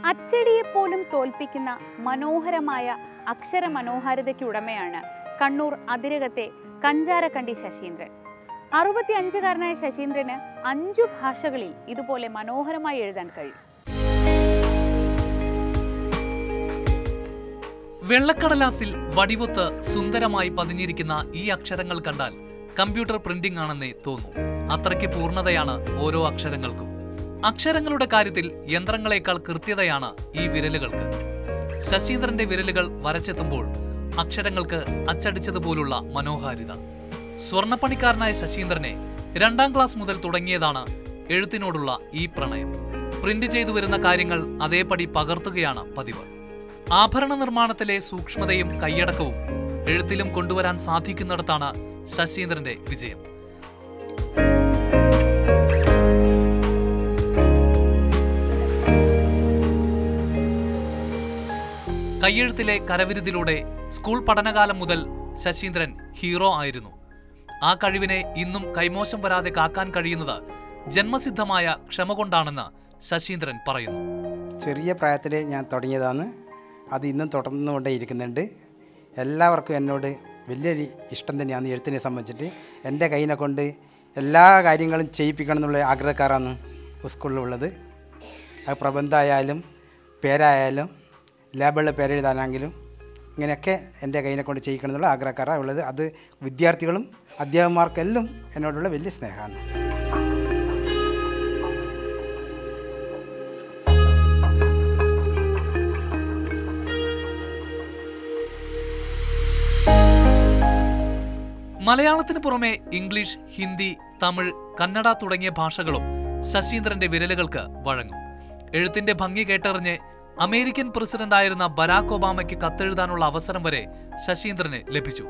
അച്ചടിയെപ്പോലും തോൽപ്പിക്കുന്ന മനോഹരമായ അക്ഷര മനോഹാരിതയ്ക്ക് ഉടമയാണ് കണ്ണൂർ അതിരകത്തെ കഞ്ചാരക്കണ്ടി ശശീന്ദ്രൻ. 65കാരനായ ശശീന്ദ്രന് 5 ഭാഷകളിൽ ഇതുപോലെ മനോഹരമായി എഴുതാൻ കഴിയും. വെള്ളക്കടലാസിൽ വടിവൊത്ത് സുന്ദരമായി പതിഞ്ഞിരിക്കുന്ന ഈ അക്ഷരങ്ങൾ കണ്ടാൽ കമ്പ്യൂട്ടർ പ്രിന്റിംഗ് ആണെന്നേ തോന്നൂ. അത്രയ്ക്ക് പൂർണ്ണതയാണ് ഓരോ അക്ഷരങ്ങൾക്കും. അക്ഷരങ്ങളുടെ കാര്യത്തിൽ യന്ത്രങ്ങളെക്കാൾ കൃത്യതയാണ് ഈ വിരലുകൾക്ക്. ശശീന്ദ്രന്റെ വിരലുകൾ വരച്ചെത്തുമ്പോൾ അക്ഷരങ്ങൾക്ക് അച്ചടിച്ചതുപോലുള്ള മനോഹാരിത. സ്വർണ്ണപ്പണിക്കാരനായ ശശീന്ദ്രനെ 2ാം ക്ലാസ് മുതൽ തുടങ്ങിയതാണ് എഴുത്തിനോടുള്ള ഈ പ്രണയം. പ്രിന്റ് ചെയ്തു വരുന്ന കാര്യങ്ങൾ അതേപടി പകർത്തുകയാണ് പതിവ്. ആഭരണ നിർമ്മാണത്തിലെ സൂക്ഷ്മതയും കൈയടക്കവും എഴുത്തിലും കൊണ്ടുവരാൻ സാധിക്കുന്നിടത്താണ് ശശീന്ദ്രന്റെ വിജയം. കയ്യെഴുത്തിലെ കരവിരുതിലൂടെ സ്കൂൾ പഠനകാലം മുതൽ ശശീന്ദ്രൻ ഹീറോ ആയിരുന്നു. ആ കഴിവിനെ ഇന്നും കൈമോശം വരാതെ കാക്കാൻ കഴിയുന്നത് ജന്മസിദ്ധമായ ക്ഷമ കൊണ്ടാണെന്ന് ശശീന്ദ്രൻ പറയുന്നു. ചെറിയ പ്രായത്തിൽ ഞാൻ തുടങ്ങിയതാണ്. അത് ഇന്നും തുടർന്നുകൊണ്ടേയിരിക്കുന്നുണ്ട്. എല്ലാവർക്കും എന്നോട് വലിയൊരു ഇഷ്ടം തന്നെയാണ് എഴുത്തിനെ സംബന്ധിച്ചിട്ട്. എൻ്റെ കൈനെ കൊണ്ട് എല്ലാ കാര്യങ്ങളും ചെയ്യിപ്പിക്കണം എന്നുള്ള ആഗ്രഹക്കാരാണ് സ്കൂളിലുള്ളത്. അത് പ്രബന്ധമായാലും പേരായാലും ലേബിളിൽ പേരെഴുതാനാണെങ്കിലും ഇങ്ങനെയൊക്കെ എൻ്റെ കൈനെ കൊണ്ട് ചെയ്യിക്കണം എന്നുള്ള ആഗ്രഹക്കാരാണ് ഉള്ളത്. അത് വിദ്യാർത്ഥികളും അധ്യാപകന്മാർക്കെല്ലാം എന്നോടുള്ള വലിയ സ്നേഹമാണ്. മലയാളത്തിന് പുറമെ ഇംഗ്ലീഷ്, ഹിന്ദി, തമിഴ്, കന്നഡ തുടങ്ങിയ ഭാഷകളും ശശീന്ദ്രന്റെ വിരലുകൾക്ക് വഴങ്ങും. എഴുത്തിന്റെ ഭംഗി കേട്ടറിഞ്ഞ് അമേരിക്കൻ പ്രസിഡന്റായിരുന്ന ബരാക് ഒബാമയ്ക്ക് കത്തെഴുതാനുള്ള അവസരം വരെ ശശീന്ദ്രന് ലഭിച്ചു.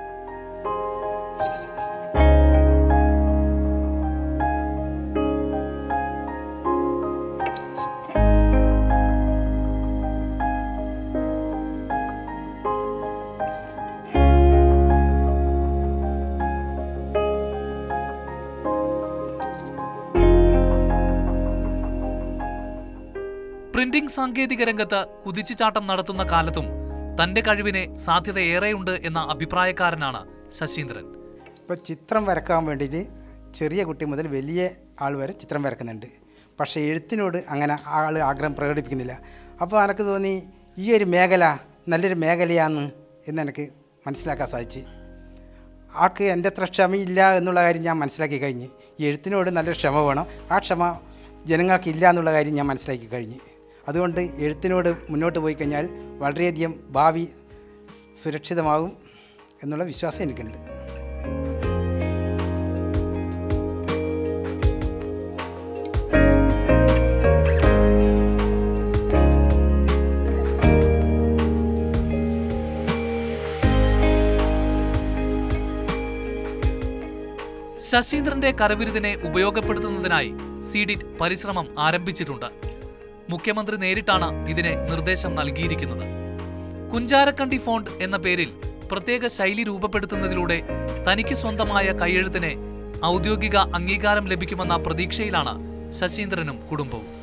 പ്രിന്റിംഗ് സാങ്കേതിക രംഗത്ത് കുതിച്ചുചാട്ടം നടത്തുന്ന കാലത്തും തന്റെ കഴിവിനെ സാധ്യത ഏറെയുണ്ട് എന്ന അഭിപ്രായക്കാരനാണ് ശശീന്ദ്രൻ. ഇപ്പോൾ ചിത്രം വരക്കാൻ വേണ്ടിയിട്ട് ചെറിയ കുട്ടി മുതൽ വലിയ ആൾ വരെ ചിത്രം വരക്കുന്നുണ്ട്. പക്ഷേ എഴുത്തിനോട് അങ്ങനെ ആൾ ആഗ്രഹം പ്രകടിപ്പിക്കുന്നില്ല. അപ്പോൾ എനിക്ക് തോന്നി ഈ ഒരു മേഖല നല്ലൊരു മേഖലയാണ് എന്ന് എനിക്ക് മനസ്സിലാക്കാൻ സാധിച്ചു. ആൾക്ക് എൻ്റെ അത്ര ക്ഷമയില്ല എന്നുള്ള കാര്യം ഞാൻ മനസ്സിലാക്കി കഴിഞ്ഞ്. ഈ എഴുത്തിനോട് നല്ലൊരു ക്ഷമ വേണം. ആ ക്ഷമ ജനങ്ങൾക്കില്ല എന്നുള്ള കാര്യം ഞാൻ മനസ്സിലാക്കി കഴിഞ്ഞ്. അതുകൊണ്ട് എഴുത്തിനോട് മുന്നോട്ട് പോയി കഴിഞ്ഞാൽ വളരെയധികം ഭാവി സുരക്ഷിതമാകും എന്നുള്ള വിശ്വാസം എനിക്കുണ്ട്. ശശീന്ദ്രന്റെ കരവിരുതിനെ ഉപയോഗപ്പെടുത്തുന്നതിനായി സീഡിറ്റ് പരിശ്രമം ആരംഭിച്ചിട്ടുണ്ട്. മുഖ്യമന്ത്രി നേരിട്ടാണ് ഇതിനെ നിർദ്ദേശം നൽകിയിരിക്കുന്നത്. കുഞ്ചാരക്കണ്ടി ഫോണ്ട് എന്ന പേരിൽ പ്രത്യേക ശൈലി രൂപപ്പെടുത്തുന്നതിലൂടെ തനിക്ക് സ്വന്തമായ കൈയെഴുത്തിന് ഔദ്യോഗിക അംഗീകാരം ലഭിക്കുമെന്ന പ്രതീക്ഷയിലാണ് ശശീന്ദ്രനും കുടുംബവും.